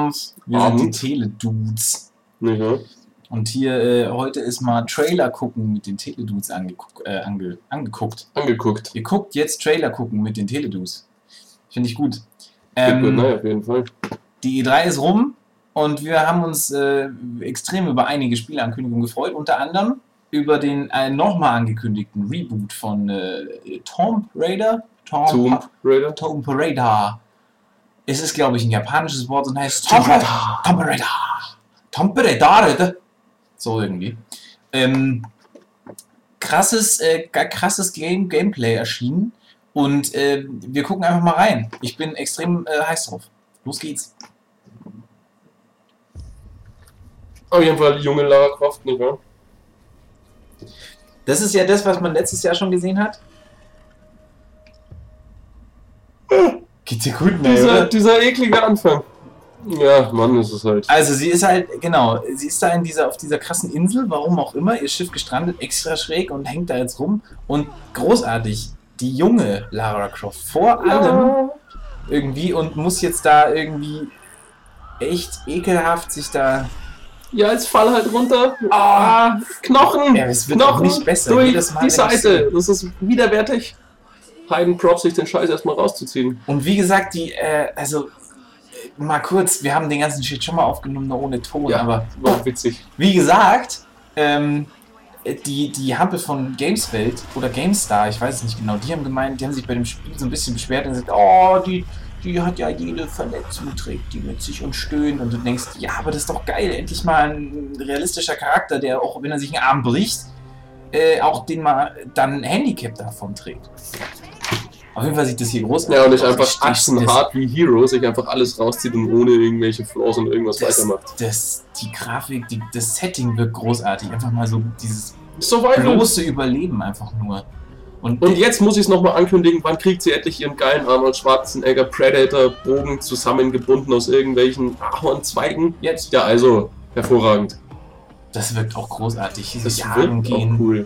abends. Wir sind die Abend. Teledudes. Ja. Und hier, heute ist mal Trailer gucken mit den Teledudes angeguckt. Ihr guckt jetzt Trailer gucken mit den Teledudes. Finde ich gut. Gut, ne, auf jeden Fall. Die E3 ist rum und wir haben uns extrem über einige Spieleankündigungen gefreut. Unter anderem über den nochmal angekündigten Reboot von Tomb Raider. Tomb Raider. Tomb Raider. Es ist, glaube ich, ein japanisches Wort und heißt Tomb Raider. Tomb Raider. Tomb Raider. So irgendwie. Krasses Gameplay erschienen und wir gucken einfach mal rein. Ich bin extrem heiß drauf. Los geht's. Auf jeden Fall junge Lara Croft, nicht wahr? Das ist ja das, was man letztes Jahr schon gesehen hat. Geht's dir gut, ne? Dieser eklige Anfang. Ja, Mann, ist es halt. Also sie ist halt, genau, sie ist da auf dieser krassen Insel, warum auch immer, ihr Schiff gestrandet, extra schräg und hängt da jetzt rum. Und großartig, die junge Lara Croft vor allem irgendwie und muss jetzt da irgendwie echt ekelhaft sich da... Ja, jetzt fall halt runter. Knochen! Ja, es wird Knochen auch nicht besser. durch Jedes Mal, die wenn Seite. Das ist widerwärtig. Heiden Props, sich den Scheiß erstmal rauszuziehen. Und wie gesagt, mal kurz, wir haben den ganzen Shit schon mal aufgenommen, nur ohne Ton, Ja, aber war witzig. wie gesagt, die Hampe von Gameswelt oder GameStar, ich weiß es nicht genau, die haben sich bei dem Spiel so ein bisschen beschwert und gesagt, oh, die hat ja jede Verletzung, trägt die mit sich und stöhnt und du denkst, ja, aber das ist doch geil, endlich mal ein realistischer Charakter, der auch, wenn er sich einen Arm bricht, auch den mal dann ein Handicap davon trägt. Auf jeden Fall sieht das hier großartig aus. Ja, und nicht einfach achsenhart wie Hero sich einfach alles rauszieht und ohne irgendwelche Flaws und irgendwas weitermacht. Die Grafik, das Setting wirkt großartig. Einfach mal so dieses Survival. bloße Überleben einfach nur. Und jetzt muss ich es nochmal ankündigen, wann kriegt sie endlich ihren geilen Arnold Schwarzenegger Predator Bogen zusammengebunden aus irgendwelchen Ahornzweigen? Jetzt. Ja, also, hervorragend. Das wirkt auch großartig. Das Jagen wirkt auch cool.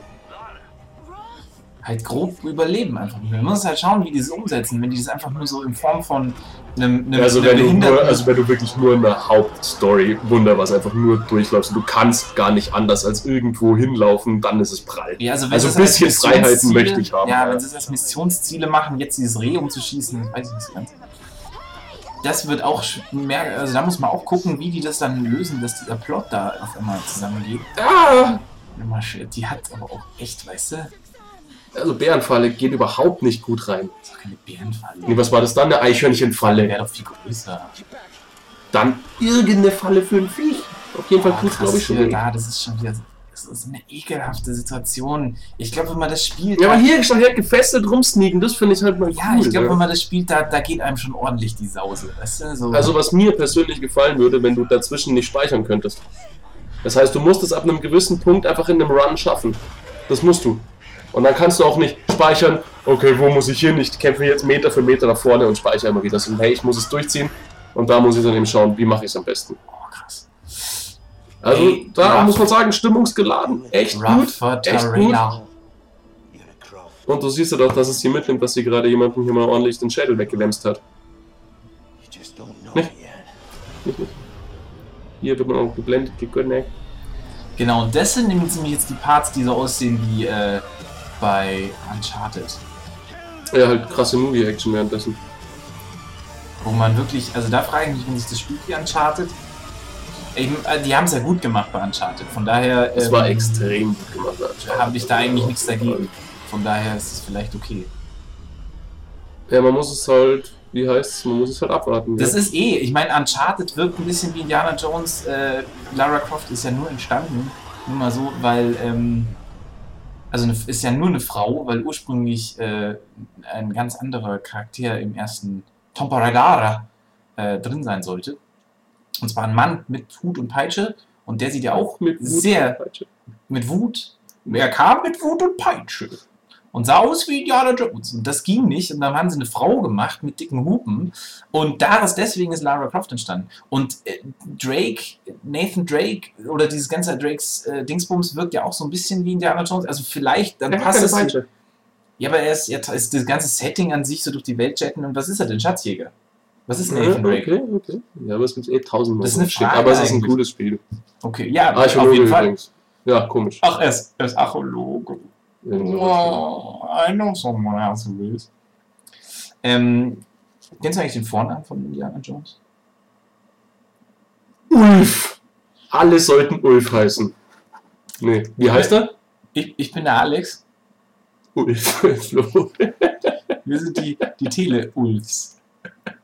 Halt grob überleben einfach. Man muss halt schauen, wie die das umsetzen. Wenn die das einfach nur so in Form von einem Also wenn du wirklich nur in der Hauptstory was einfach nur durchläufst und du kannst gar nicht anders als irgendwo hinlaufen, dann ist es prall. Ja, also ein bisschen Freiheiten möchte ich haben. Ja, wenn sie es als Missionsziele machen, jetzt dieses Reh umzuschießen, das weiß ich nicht so ganz. Das wird auch mehr, also da muss man auch gucken, wie die das dann lösen, dass dieser Plot da auf einmal zusammengeht. Die hat aber auch echt, weißt du? Also Bärenfalle geht überhaupt nicht gut rein. Das ist doch keine Bärenfalle. Nee, was war das dann? Eine Eichhörnchenfalle. Wäre doch viel größer. Dann irgendeine Falle für ein Viech. Auf jeden Fall tut's, glaube ich, schon weh. Das ist schon wieder... Das ist eine ekelhafte Situation. Ich glaube, wenn man das spielt... Ja, aber hier halt gefesselt rumsneaken, das finde ich halt mal cool. Ja, ich glaube, wenn man das spielt, da geht einem schon ordentlich die Sause. Weißt du? So. Also was mir persönlich gefallen würde, wenn du dazwischen nicht speichern könntest. Das heißt, du musst es ab einem gewissen Punkt einfach in einem Run schaffen. Das musst du. Und dann kannst du auch nicht speichern, okay, wo muss ich hin? Ich kämpfe jetzt Meter für Meter nach vorne und speichere immer wieder. So, hey, ich muss es durchziehen und da muss ich dann eben schauen, wie mache ich es am besten. Oh, krass. Also Hey, da muss man sagen, stimmungsgeladen, echt gut, echt gut. Und du siehst ja doch, dass es hier mitnimmt, dass sie gerade jemanden hier mal ordentlich den Schädel weggewämst hat. Nicht? Hier wird man auch geblendet, gegönnt. Genau, und das sind nämlich jetzt die Parts, die so aussehen wie bei Uncharted. Ja, halt krasse Movie-Action währenddessen. Wo man wirklich, also da frage ich mich, wenn sich das spielt wie Uncharted. Die haben es ja gut gemacht bei Uncharted, von daher... Es war extrem gut gemacht bei Uncharted. Habe ich da eigentlich nichts dagegen. Von daher ist es vielleicht okay. Ja, man muss es halt, wie heißt es, man muss es halt abwarten. Das ist ich meine, Uncharted wirkt ein bisschen wie Indiana Jones. Lara Croft ist ja nur entstanden, nur mal so, weil... ist ja nur eine Frau, weil ursprünglich ein ganz anderer Charakter im ersten Tomb Raider drin sein sollte. Und zwar ein Mann mit Hut und Peitsche. Und der sieht ja auch mit Wut sehr... Mit Wut. Er kam mit Wut und Peitsche. Und sah aus wie Indiana Jones. Und das ging nicht. Und dann haben sie eine Frau gemacht mit dicken Hupen. Und deswegen ist Lara Croft entstanden. Und Nathan Drake, oder dieses ganze Drakes Dingsbums wirkt ja auch so ein bisschen wie Indiana Jones. Also vielleicht, dann passt es. Ja, aber ist das ganze Setting an sich so durch die Welt jetten. Und was ist er denn? Schatzjäger? Was ist Nathan Drake? Okay. Ja, aber es gibt 1000 Das ist eine Shit, Frage aber es ist ein eigentlich. gutes Spiel. Okay, ja, auf Archäologe jeden Fall. übrigens. Ja, komisch. Ach, er ist Archäologe. Irgendwas. Oh, I know someone else who is. Kennst du eigentlich den Vornamen von Indiana Jones? Ulf! Alle sollten Ulf heißen. Nee, wie heißt er? Ich bin der Alex. Ulf. Flo. Wir sind die Tele-Ulfs.